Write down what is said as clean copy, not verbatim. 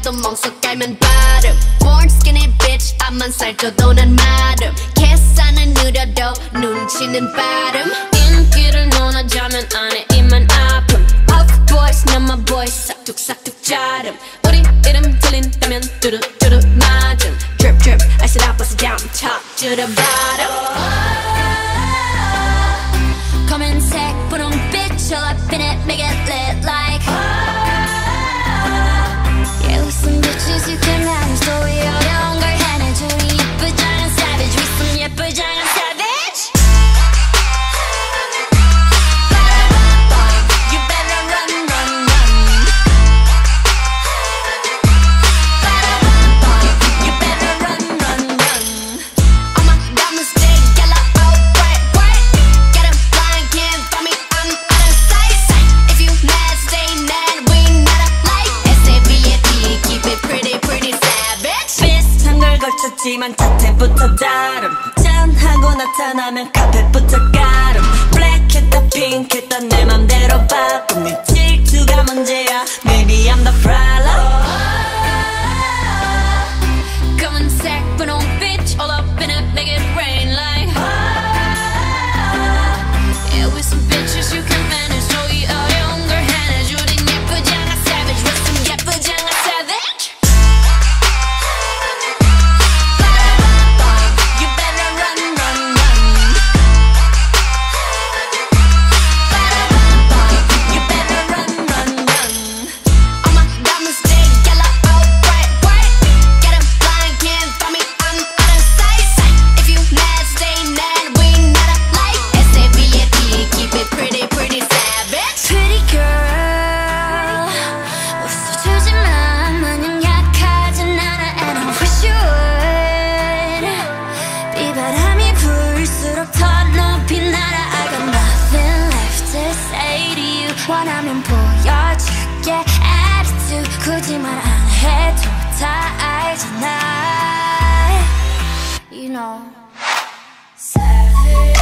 나도 멍석 깔면 바름 Born skinny bitch 앞만 살쪄도 난 마름 계산은 느려도 눈치는 빠름 인기를 논하자면 안에 입만 아픔 Puff boys 난 my boys 싹둑싹둑 자름 우리 이름 들린다면 뚜루뚜루 맞음 Drip drip I said I bust it down top to the bottom 검은색 분홍빛 all up in it make it lit like Yeah with some bitches you can manage 또 이 어려운 걸 해내줘 우리 예쁘장한 savage with some 예쁘장한 savage You better run run run You better run run run All my diamonds stay yellow oh bright bright Get 'em blind can't find me I'm out of sight If you mad stay mad we not alike Esay keep it pretty pretty savage 비슷한 걸 걸쳤지만 자태부터 다름 짠하고 나타나면 카펫부터 가름 블랙했다 핑크했다 내 맘대로 바꿈 네 질투가 문제야 Maybe I'm the problem 검은색 분홍빛 all up in it make it rain like Yeah with some bitches you can manage 또 이 어려운 걸 해내줘 우린 예쁘장한 savage with some 예쁘장한 savage You better run run run You better run run run All my diamonds stay yellow oh bright bright Get 'em blind can't find me I'm out of sight If you mad stay mad we not alike Esay keep it pretty pretty savage Pretty girl 웃어주지만 마냥 약하진 않아 And I wish you would 비바람이 불수록 더 높이 날아 I got nothing left to say to you 원하면 보여줄게 attitude 굳이 말 안 해도 다 알잖아 You know Savage